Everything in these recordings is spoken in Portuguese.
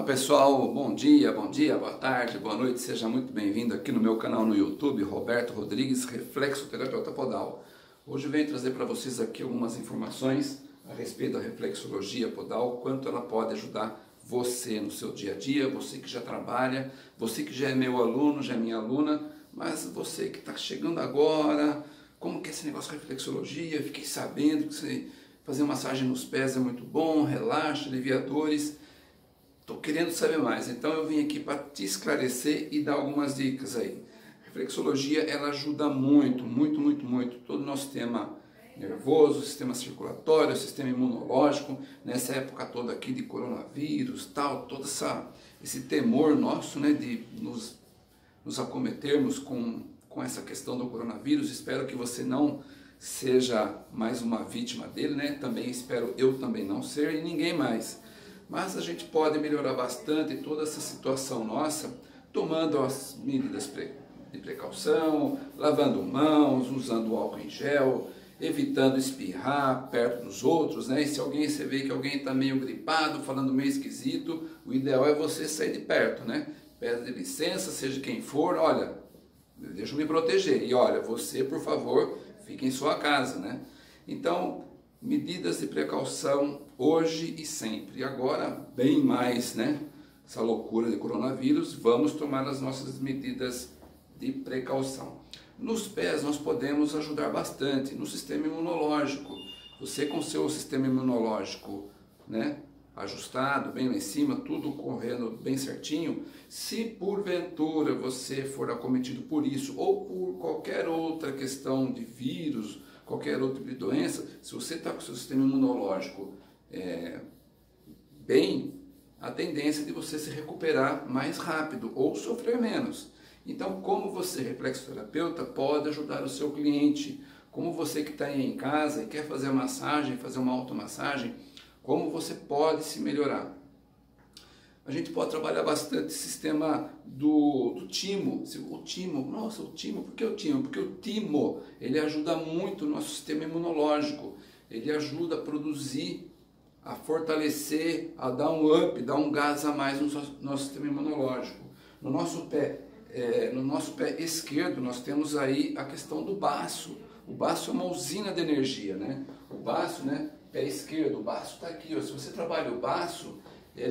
pessoal, bom dia, boa tarde, boa noite, seja muito bem-vindo aqui no meu canal no YouTube, Roberto Rodrigues, Reflexoterapeuta Podal. Hoje eu venho trazer para vocês aqui algumas informações a respeito da reflexologia podal, quanto ela pode ajudar você no seu dia a dia, você que já trabalha, você que já é meu aluno, já é minha aluna, mas você que está chegando agora, como que é esse negócio de reflexologia? Fiquei sabendo que você fazer massagem nos pés é muito bom, relaxa, alivia dores. Estou querendo saber mais, então eu vim aqui para te esclarecer e dar algumas dicas aí. A reflexologia, ela ajuda muito todo o nosso sistema nervoso, sistema circulatório, sistema imunológico, nessa época toda aqui de coronavírus, tal, todo esse temor nosso, né, de nos acometermos com essa questão do coronavírus. Espero que você não seja mais uma vítima dele, né? Também espero eu também não ser e ninguém mais. Mas a gente pode melhorar bastante toda essa situação nossa, tomando as medidas de precaução, lavando mãos, usando álcool em gel, evitando espirrar perto dos outros, né? E se você vê que alguém está meio gripado, falando meio esquisito, o ideal é você sair de perto, né? Pede licença, seja quem for, olha, deixa eu me proteger. E olha, você, por favor, fique em sua casa, né? Então, medidas de precaução hoje e sempre. E agora, bem mais, né? Essa loucura de coronavírus, vamos tomar as nossas medidas de precaução. Nos pés nós podemos ajudar bastante, no sistema imunológico. Você com seu sistema imunológico, né, ajustado, bem lá em cima, tudo correndo bem certinho, se porventura você for acometido por isso ou por qualquer outra questão de vírus, qualquer outro tipo de doença, se você está com o seu sistema imunológico bem, a tendência de você se recuperar mais rápido ou sofrer menos. Então, como você, reflexoterapeuta, pode ajudar o seu cliente? Como você que está aí em casa e quer fazer a massagem, fazer uma automassagem, como você pode se melhorar? A gente pode trabalhar bastante o sistema do timo. O timo, nossa, o timo, por que o timo? Porque o timo, ele ajuda muito o nosso sistema imunológico. Ele ajuda a produzir, a fortalecer, a dar um up, dar um gás a mais no nosso sistema imunológico. No nosso pé esquerdo, nós temos aí a questão do baço. O baço é uma usina de energia, né? O baço, né? Pé esquerdo, o baço está aqui, ó. Se você trabalha o baço,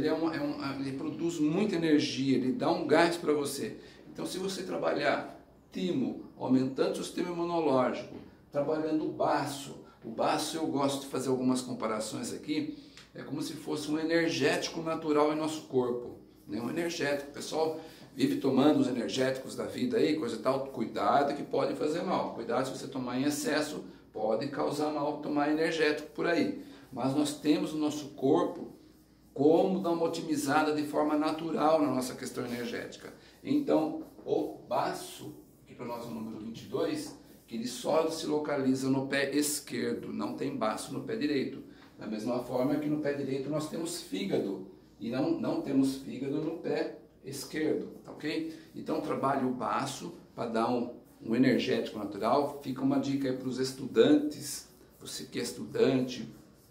ele produz muita energia, ele dá um gás para você. Então, se você trabalhar timo, aumentando o sistema imunológico, trabalhando o baço eu gosto de fazer algumas comparações aqui, é como se fosse um energético natural em nosso corpo, né? Um energético, o pessoal vive tomando os energéticos da vida aí, coisa e tal, cuidado que pode fazer mal, cuidado se você tomar em excesso, pode causar mal tomar energético por aí. Mas nós temos o nosso corpo como dar uma otimizada de forma natural na nossa questão energética. Então, o baço, que para nós é o número 22, que ele só se localiza no pé esquerdo, não tem baço no pé direito. Da mesma forma que no pé direito nós temos fígado, e não temos fígado no pé esquerdo, tá ok? Então, trabalhe o baço para dar um energético natural. Fica uma dica aí para os estudantes, você que é estudante,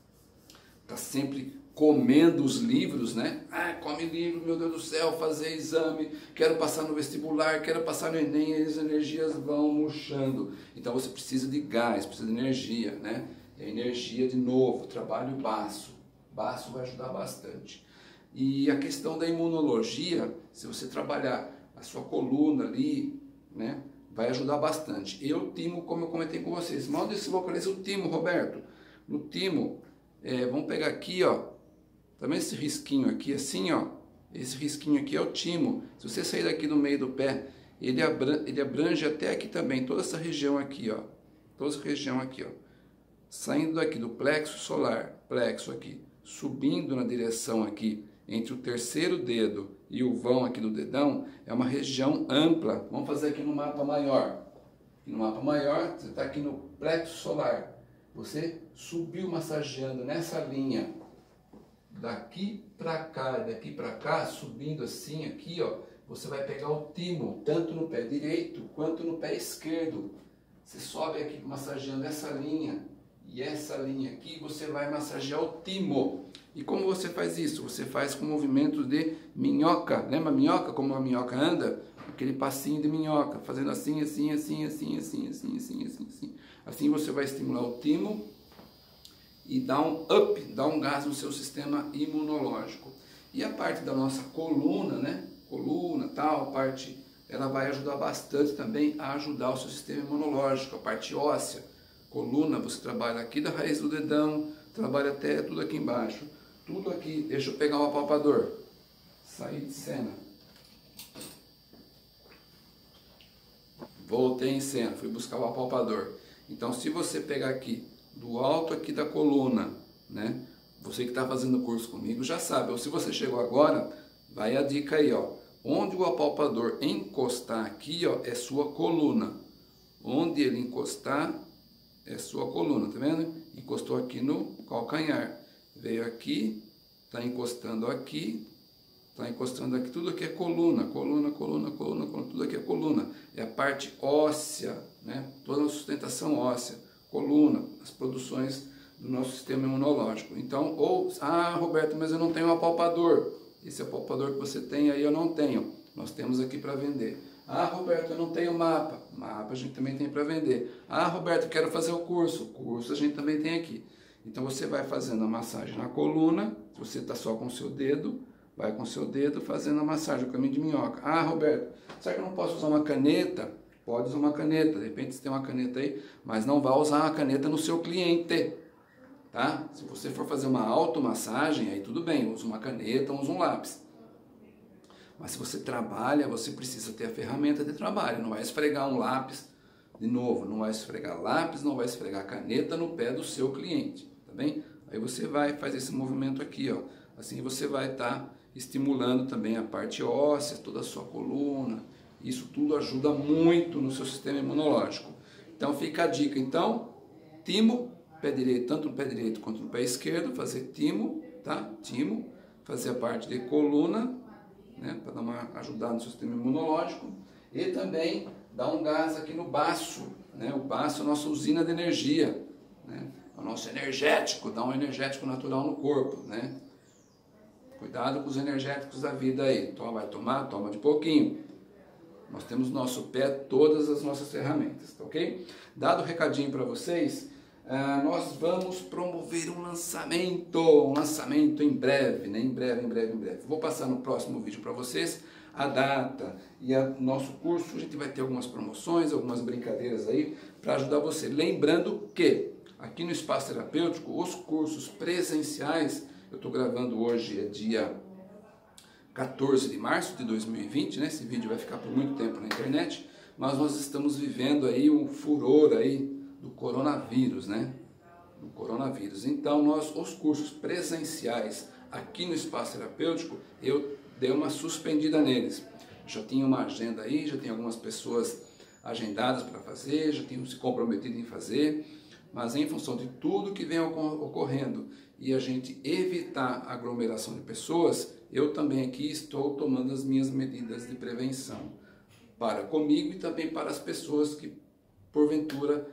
está sempre comendo os livros, né? Ah, come livro, meu Deus do céu, fazer exame, quero passar no vestibular, quero passar no Enem, e as energias vão murchando. Então você precisa de gás, precisa de energia, né? É energia de novo, trabalho baço. Baço vai ajudar bastante. E a questão da imunologia, se você trabalhar a sua coluna ali, né? Vai ajudar bastante. Eu timo, como eu comentei com vocês, mal onde se localiza o timo, Roberto? No timo, vamos pegar aqui, ó. Também esse risquinho aqui, assim, ó, esse risquinho aqui é o timo. Se você sair daqui do meio do pé, ele abrange até aqui também, toda essa região aqui, ó. Toda essa região aqui, ó. Saindo daqui do plexo solar, plexo aqui, subindo na direção aqui, entre o terceiro dedo e o vão aqui do dedão, é uma região ampla. Vamos fazer aqui no mapa maior. E no mapa maior, você está aqui no plexo solar. Você subiu massageando nessa linha, daqui para cá, subindo assim aqui, ó, você vai pegar o timo, tanto no pé direito quanto no pé esquerdo. Você sobe aqui massageando essa linha e essa linha aqui você vai massagear o timo. E como você faz isso? Você faz com movimentos de minhoca. Lembra a minhoca? Como a minhoca anda? Aquele passinho de minhoca, fazendo assim, assim, assim, assim, assim, assim, assim, assim, assim. Assim você vai estimular o timo e dar um up, dar um gás no seu sistema imunológico. E a parte da nossa coluna, né? Coluna, tal, a parte, ela vai ajudar bastante também a ajudar o seu sistema imunológico, a parte óssea. Coluna, você trabalha aqui da raiz do dedão, trabalha até tudo aqui embaixo. Tudo aqui, deixa eu pegar o apalpador. Saí de cena. Voltei em cena, fui buscar o apalpador. Então, se você pegar aqui, do alto aqui da coluna, né? Você que está fazendo o curso comigo já sabe. Ou se você chegou agora, vai a dica aí, ó. Onde o apalpador encostar aqui, ó, é sua coluna. Onde ele encostar, é sua coluna, tá vendo? Encostou aqui no calcanhar. Veio aqui, está encostando aqui, tudo aqui é coluna, coluna, coluna, coluna, coluna, tudo aqui é coluna. É a parte óssea, né? Toda a sustentação óssea, coluna, as produções do nosso sistema imunológico. Então, Roberto, mas eu não tenho um apalpador. Esse apalpador que você tem aí eu não tenho. Nós temos aqui para vender. Roberto, eu não tenho mapa. Mapa a gente também tem para vender. Roberto, eu quero fazer o curso. Curso a gente também tem aqui. Então você vai fazendo a massagem na coluna, se você está só com o seu dedo, vai com o seu dedo fazendo a massagem, o caminho de minhoca. Roberto, será que eu não posso usar uma caneta? Pode usar uma caneta, de repente você tem uma caneta aí, mas não vai usar a caneta no seu cliente, tá? Se você for fazer uma automassagem, aí tudo bem, usa uma caneta, usa um lápis. Mas se você trabalha, você precisa ter a ferramenta de trabalho, não vai esfregar um lápis, de novo, não vai esfregar lápis, não vai esfregar caneta no pé do seu cliente, tá bem? Aí você vai fazer esse movimento aqui, ó. Assim você vai estar estimulando também a parte óssea, toda a sua coluna. Isso tudo ajuda muito no seu sistema imunológico. Então fica a dica, então, timo, pé direito, tanto no pé direito quanto no pé esquerdo, fazer timo, tá? Timo, fazer a parte de coluna, né? Para dar uma ajudada no seu sistema imunológico. E também dar um gás aqui no baço, né? O baço é a nossa usina de energia, né? É o nosso energético, dá um energético natural no corpo, né? Cuidado com os energéticos da vida aí. Então vai tomar, toma de pouquinho. Nós temos no nosso pé todas as nossas ferramentas, tá ok? Dado o recadinho para vocês, nós vamos promover um lançamento em breve, né? Em breve. Vou passar no próximo vídeo para vocês a data e o nosso curso. A gente vai ter algumas promoções, algumas brincadeiras aí para ajudar você. Lembrando que aqui no Espaço Terapêutico, os cursos presenciais, eu estou gravando hoje, é dia 14 de março de 2020, né? Esse vídeo vai ficar por muito tempo na internet, mas nós estamos vivendo aí um furor aí do coronavírus, né? Do coronavírus. Então, os cursos presenciais aqui no Espaço Terapêutico, eu dei uma suspendida neles. Já tinha uma agenda aí, já tem algumas pessoas agendadas para fazer, já tinham se comprometido em fazer, mas em função de tudo que vem ocorrendo e a gente evitar a aglomeração de pessoas, eu também aqui estou tomando as minhas medidas de prevenção para comigo e também para as pessoas que porventura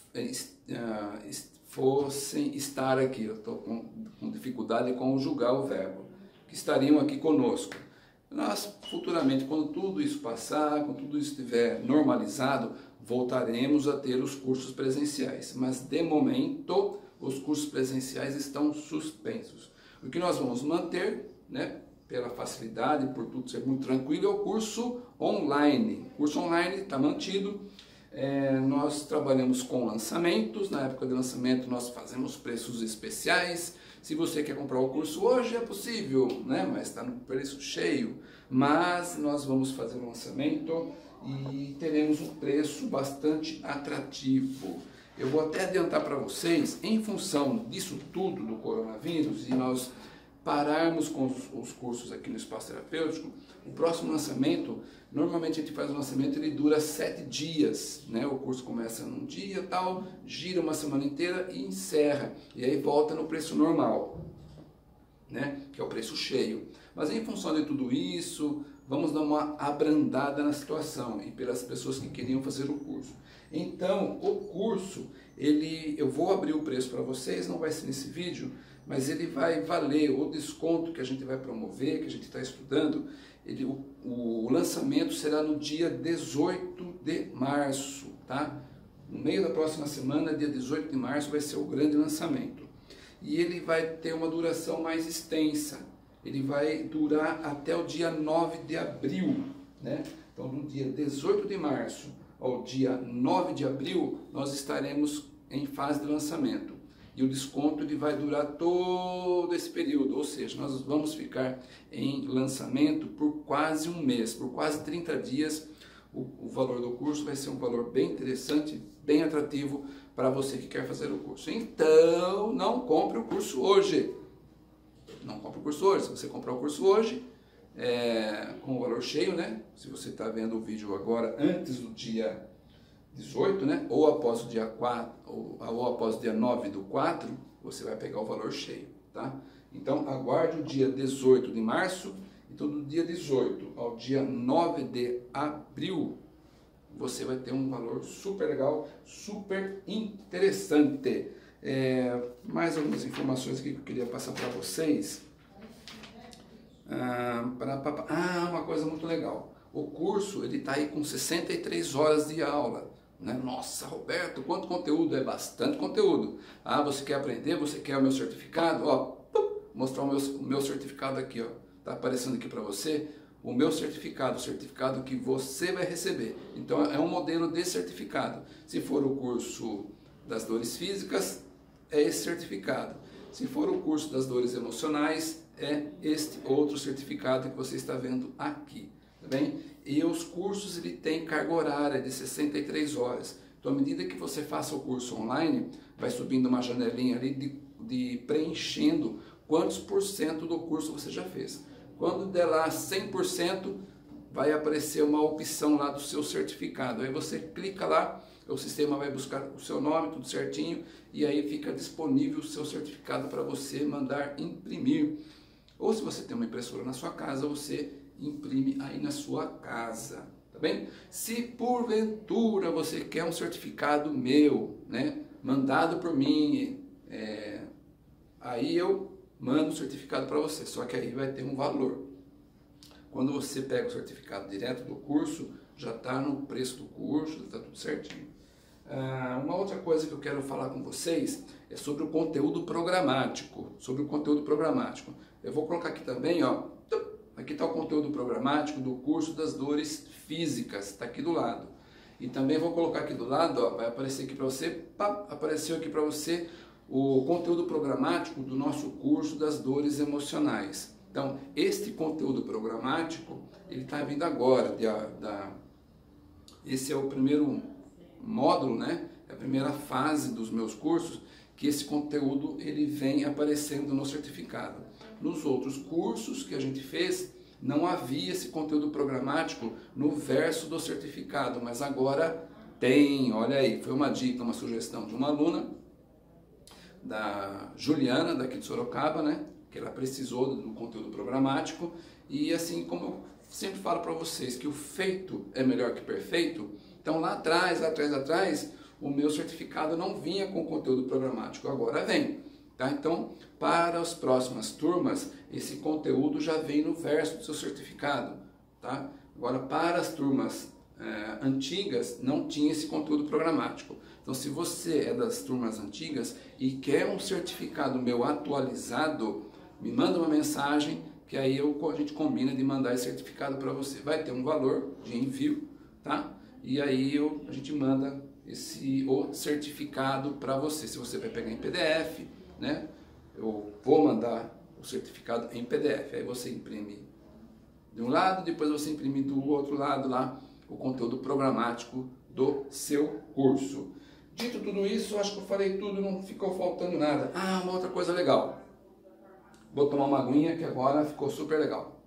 fossem estar aqui. Eu estou com dificuldade de conjugar o verbo, que estariam aqui conosco. Nós futuramente, quando tudo isso passar, quando tudo isso estiver normalizado, voltaremos a ter os cursos presenciais, mas de momento os cursos presenciais estão suspensos. O que nós vamos manter, né, pela facilidade, por tudo ser muito tranquilo, é o curso online. O curso online está mantido. Nós trabalhamos com lançamentos. Na época de lançamento nós fazemos preços especiais. Se você quer comprar o curso hoje é possível, né, mas está no preço cheio. Mas nós vamos fazer um lançamento e teremos um preço bastante atrativo. Eu vou até adiantar para vocês, em função disso tudo do coronavírus e nós pararmos com os cursos aqui no Espaço Terapêutico, o próximo lançamento, normalmente a gente faz um lançamento, ele dura 7 dias, né? O curso começa num dia, tal, gira uma semana inteira e encerra, e aí volta no preço normal, né? Que é o preço cheio. Mas em função de tudo isso, vamos dar uma abrandada na situação e pelas pessoas que queriam fazer o curso. Então, o curso, eu vou abrir o preço para vocês, não vai ser nesse vídeo, mas ele vai valer o desconto que a gente vai promover, que a gente está estudando. O lançamento será no dia 18 de março, tá? No meio da próxima semana, dia 18 de março, vai ser o grande lançamento. E ele vai ter uma duração mais extensa. Ele vai durar até o dia 9 de abril, né? Então, do dia 18 de março ao dia 9 de abril, nós estaremos em fase de lançamento. E o desconto ele vai durar todo esse período, ou seja, nós vamos ficar em lançamento por quase um mês, por quase 30 dias. O valor do curso vai ser um valor bem interessante, bem atrativo para você que quer fazer o curso. Então, não compre o curso hoje. Não compre o curso hoje. Se você comprar o curso hoje, com o valor cheio, né? Se você está vendo o vídeo agora antes do dia 18, né? Ou após o dia 4, ou após o dia 9 do 4, você vai pegar o valor cheio, tá? Então, aguarde o dia 18 de março. Então, do dia 18 ao dia 9 de abril, você vai ter um valor super legal, super interessante. Mais algumas informações aqui que eu queria passar para vocês. Uma coisa muito legal. O curso ele está aí com 63 horas de aula. Né? Nossa, Roberto, quanto conteúdo? É bastante conteúdo. Você quer aprender? Você quer o meu certificado? Mostrar o meu certificado aqui, ó. Tá aparecendo aqui para você o meu certificado, o certificado que você vai receber. Então é um modelo de certificado. Se for o curso das dores físicas, é esse certificado. Se for o curso das dores emocionais, é este outro certificado que você está vendo aqui, tá bem? E os cursos ele tem carga horária de 63 horas. Então, à medida que você faça o curso online, vai subindo uma janelinha ali de preenchendo quantos por cento do curso você já fez. Quando der lá 100%, vai aparecer uma opção lá do seu certificado. Aí você clica lá, o sistema vai buscar o seu nome, tudo certinho, e aí fica disponível o seu certificado para você mandar imprimir. Ou se você tem uma impressora na sua casa, você imprime aí na sua casa, tá bem? Se porventura você quer um certificado meu, né, mandado por mim, aí eu mando o certificado para você, só que aí vai ter um valor. Quando você pega o certificado direto do curso, já está no preço do curso, está tudo certinho. Uma outra coisa que eu quero falar com vocês é sobre o conteúdo programático. Eu vou colocar aqui também, ó, aqui está o conteúdo programático do curso das dores físicas, está aqui do lado. E também vou colocar aqui do lado, ó, vai aparecer aqui para você, apareceu aqui para você o conteúdo programático do nosso curso das dores emocionais. Então, este conteúdo programático, ele está vindo agora. Esse é o primeiro módulo, né? É a primeira fase dos meus cursos, que esse conteúdo ele vem aparecendo no certificado. Nos outros cursos que a gente fez, não havia esse conteúdo programático no verso do certificado, mas agora tem. Olha aí, foi uma dica, uma sugestão de uma aluna, da Juliana, daqui de Sorocaba, né? Que ela precisou do conteúdo programático. E assim como eu sempre falo para vocês que o feito é melhor que perfeito, então lá atrás, o meu certificado não vinha com conteúdo programático, agora vem. Tá? Então, para as próximas turmas, esse conteúdo já vem no verso do seu certificado. Tá? Agora, para as turmas antigas, não tinha esse conteúdo programático. Então, se você é das turmas antigas e quer um certificado meu atualizado, me manda uma mensagem que aí a gente combina de mandar esse certificado para você. Vai ter um valor de envio, tá? E aí a gente manda o certificado para você. Se você vai pegar em PDF, né? Eu vou mandar o certificado em PDF. Aí você imprime de um lado, depois você imprime do outro lado lá o conteúdo programático do seu curso. Dito tudo isso, acho que eu falei tudo, não ficou faltando nada. Uma outra coisa legal. Vou tomar uma aguinha que agora ficou super legal.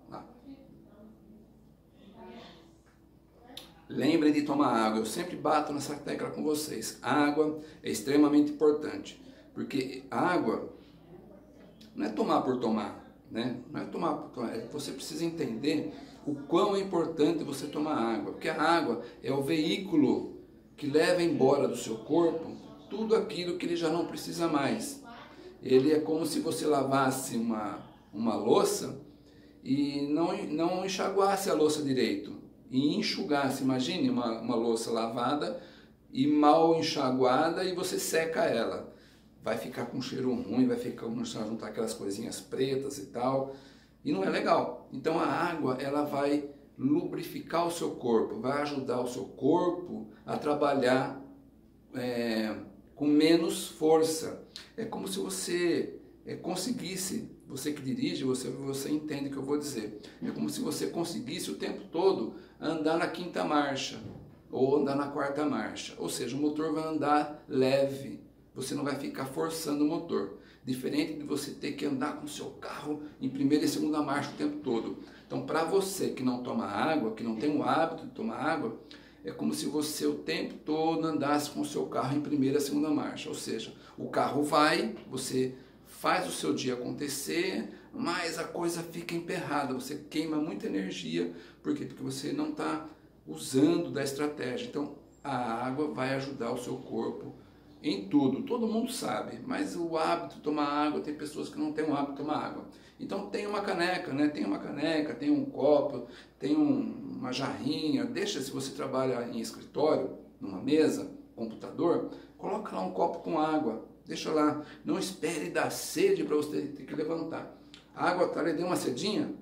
Lembrem de tomar água. Eu sempre bato nessa tecla com vocês. Água é extremamente importante. Porque água não é tomar por tomar, né? Não é tomar por tomar. Você precisa entender o quão é importante você tomar água, porque a água é o veículo que leva embora do seu corpo tudo aquilo que ele já não precisa mais. Ele é como se você lavasse uma louça e não enxaguasse a louça direito, e enxugasse. Imagine uma louça lavada e mal enxaguada e você seca ela. Vai ficar com cheiro ruim, vai juntar aquelas coisinhas pretas e tal, e não é legal. Então a água, ela vai lubrificar o seu corpo, vai ajudar o seu corpo a trabalhar com menos força. É como se você conseguisse, você que dirige, você entende o que eu vou dizer. É como se você conseguisse o tempo todo andar na 5ª marcha, ou andar na 4ª marcha. Ou seja, o motor vai andar leve, você não vai ficar forçando o motor. Diferente de você ter que andar com o seu carro em 1ª e 2ª marcha o tempo todo. Então, para você que não toma água, que não tem o hábito de tomar água, é como se você o tempo todo andasse com o seu carro em 1ª e 2ª marcha. Ou seja, o carro vai, você faz o seu dia acontecer, mas a coisa fica emperrada, você queima muita energia. Por quê? Porque você não está usando da estratégia. Então, a água vai ajudar o seu corpo em tudo. Todo mundo sabe, mas o hábito de tomar água, tem pessoas que não têm o hábito de tomar água. Então tem uma caneca, né? Tem uma caneca, tem um copo, tem uma jarrinha. Deixa, se você trabalha em escritório, numa mesa, computador, coloca lá um copo com água. Deixa lá. Não espere dar sede para você ter que levantar. A água tá ali, deu uma cedinha.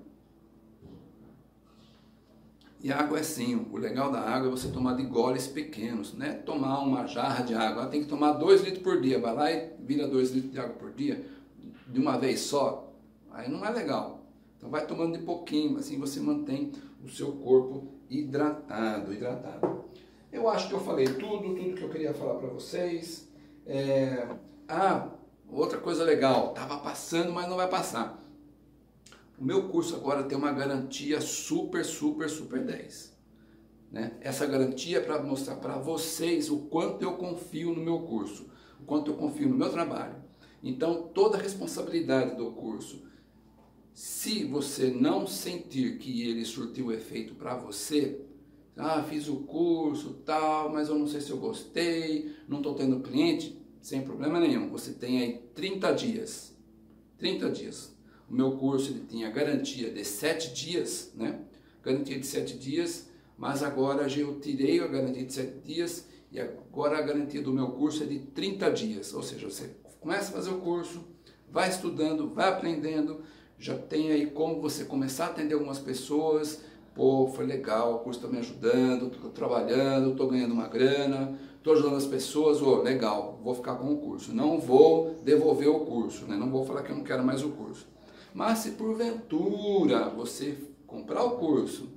E a água é assim, o legal da água é você tomar de goles pequenos, né? Tomar uma jarra de água, ela tem que tomar 2 litros por dia, vai lá e vira 2 litros de água por dia, de uma vez só, aí não é legal. Então vai tomando de pouquinho, assim você mantém o seu corpo hidratado. Eu acho que eu falei tudo que eu queria falar para vocês. Outra coisa legal, estava passando, mas não vai passar. O meu curso agora tem uma garantia super 10. Né? Essa garantia é para mostrar para vocês o quanto eu confio no meu curso, o quanto eu confio no meu trabalho. Então, toda a responsabilidade do curso, se você não sentir que ele surtiu efeito para você, fiz o curso, tal, mas eu não sei se eu gostei, não estou tendo cliente, sem problema nenhum. Você tem aí 30 dias. 30 dias. O meu curso ele tinha garantia de 7 dias, né? Garantia de 7 dias, mas agora eu tirei a garantia de 7 dias e agora a garantia do meu curso é de 30 dias. Ou seja, você começa a fazer o curso, vai estudando, vai aprendendo, já tem aí como você começar a atender algumas pessoas. Pô, foi legal, o curso está me ajudando, estou trabalhando, estou ganhando uma grana, estou ajudando as pessoas, legal, vou ficar com o curso. Não vou devolver o curso, né? Não vou falar que eu não quero mais o curso. Mas se porventura você comprar o curso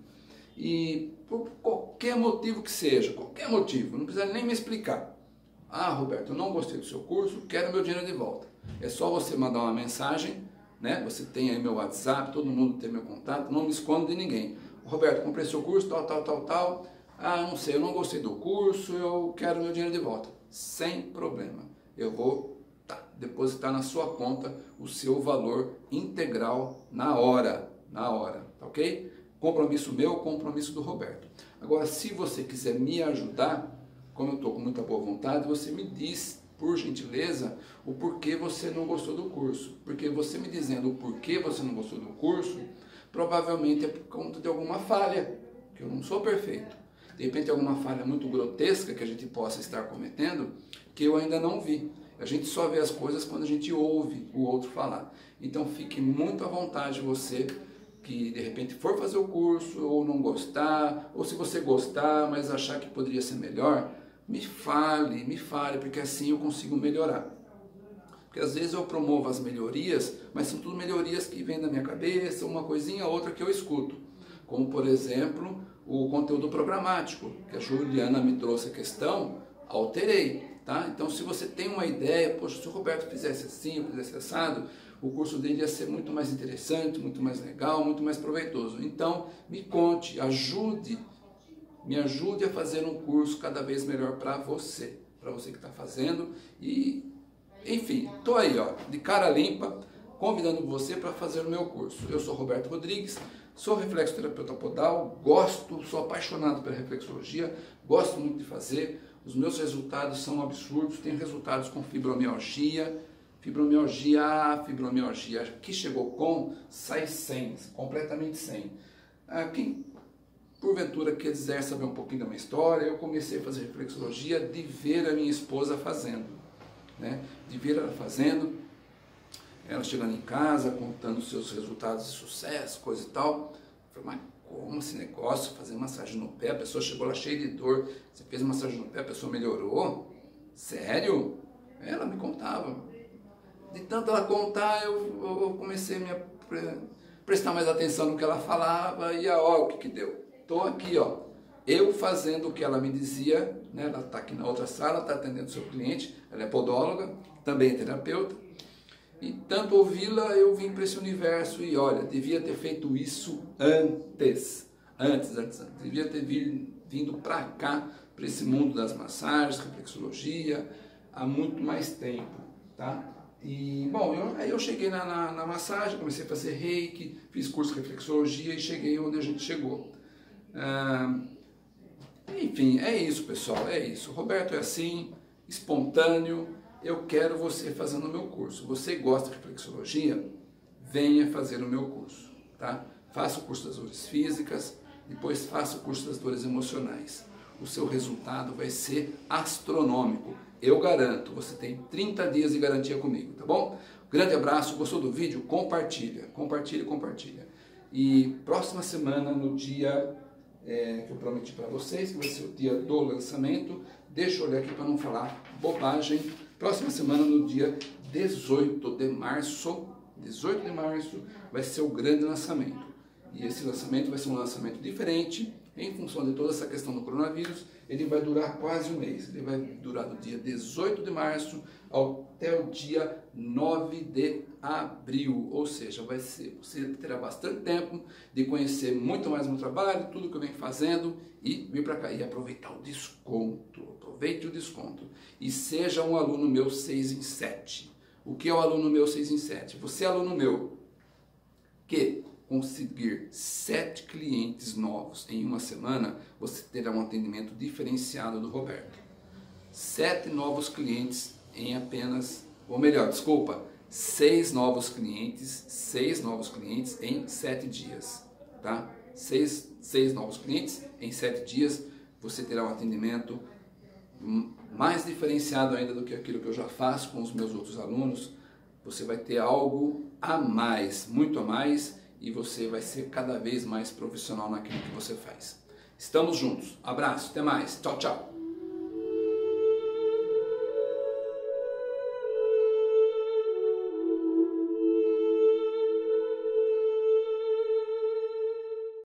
e por qualquer motivo que seja, qualquer motivo, não precisa nem me explicar. Roberto, eu não gostei do seu curso, quero meu dinheiro de volta. É só você mandar uma mensagem, né? Você tem aí meu WhatsApp, todo mundo tem meu contato, não me escondo de ninguém. Roberto, comprei seu curso, tal. Não sei, eu não gostei do curso, eu quero meu dinheiro de volta. Sem problema. Eu vou depositar na sua conta o seu valor integral na hora, tá ok? Compromisso meu, compromisso do Roberto. Agora, se você quiser me ajudar, como eu estou com muita boa vontade, você me diz, por gentileza, o porquê você não gostou do curso. Porque você me dizendo o porquê você não gostou do curso, provavelmente é por conta de alguma falha, que eu não sou perfeito. De repente, alguma falha muito grotesca que a gente possa estar cometendo, que eu ainda não vi. A gente só vê as coisas quando a gente ouve o outro falar. Então fique muito à vontade você que de repente for fazer o curso ou não gostar, ou se você gostar, mas achar que poderia ser melhor, me fale, porque assim eu consigo melhorar. Porque às vezes eu promovo as melhorias, mas são tudo melhorias que vêm da minha cabeça, uma coisinha ou outra que eu escuto. Como por exemplo, o conteúdo programático, que a Juliana me trouxe a questão, alterei. Tá? Então, se você tem uma ideia, poxa, se o Roberto fizesse assim, fizesse assado, o curso dele ia ser muito mais interessante, muito mais legal, muito mais proveitoso. Então, me conte, me ajude a fazer um curso cada vez melhor para você que está fazendo. E, enfim, estou aí, de cara limpa, convidando você para fazer o meu curso. Eu sou Roberto Rodrigues, Sou reflexoterapeuta podal, gosto, sou apaixonado pela reflexologia, gosto muito de fazer. Os meus resultados são absurdos, tenho resultados com fibromialgia, que chegou com, sai 100, completamente 100. Quem porventura quiser saber um pouquinho da minha história, eu comecei a fazer reflexologia de ver a minha esposa fazendo, né? De ver ela fazendo, ela chegando em casa, contando os seus resultados de sucesso, coisa e tal. Eu falei, mas como esse negócio, fazer massagem no pé, a pessoa chegou lá cheia de dor, você fez massagem no pé, a pessoa melhorou? Sério? Ela me contava. De tanto ela contar, eu comecei a prestar mais atenção no que ela falava e ó, o que deu. Estou aqui, ó, eu fazendo o que ela me dizia, né? Ela está aqui na outra sala, está atendendo o seu cliente, ela é podóloga, também é terapeuta. E tanto ouvi-la, eu vim para esse universo e olha, devia ter feito isso antes. Devia ter vindo para cá, para esse mundo das massagens, reflexologia, há muito mais tempo, tá? E, bom, aí eu cheguei na massagem, comecei a fazer reiki, fiz curso de reflexologia e cheguei onde a gente chegou. Enfim, é isso, pessoal, é isso. O Roberto é assim, espontâneo. Eu quero você fazendo o meu curso. Você gosta de reflexologia? Venha fazer o meu curso, tá? Faça o curso das dores físicas, depois faça o curso das dores emocionais. O seu resultado vai ser astronômico. Eu garanto, você tem 30 dias de garantia comigo, tá bom? Grande abraço, gostou do vídeo? Compartilha. E próxima semana, no dia que eu prometi para vocês, que vai ser o dia do lançamento, deixa eu olhar aqui para não falar bobagem. Próxima semana, no dia 18 de março, vai ser o grande lançamento. E esse lançamento vai ser um lançamento diferente, em função de toda essa questão do coronavírus. Ele vai durar quase um mês. Ele vai durar do dia 18 de março até o dia 9 de abril. Ou seja, você terá bastante tempo de conhecer muito mais meu trabalho, tudo que eu venho fazendo e vir para cá e aproveitar o desconto. Aproveite o desconto e seja um aluno meu 6 em 7. O que é o aluno meu 6 em 7? Você é aluno meu que conseguir 7 clientes novos em uma semana, você terá um atendimento diferenciado do Roberto. 7 novos clientes em apenas, ou melhor, desculpa, 6 novos clientes em 7 dias, tá? 6 novos clientes em 7 dias, você terá um atendimento mais diferenciado ainda do que aquilo que eu já faço com os meus outros alunos. Você vai ter algo a mais, muito a mais, e você vai ser cada vez mais profissional naquilo que você faz. Estamos juntos. Abraço, até mais. Tchau, tchau.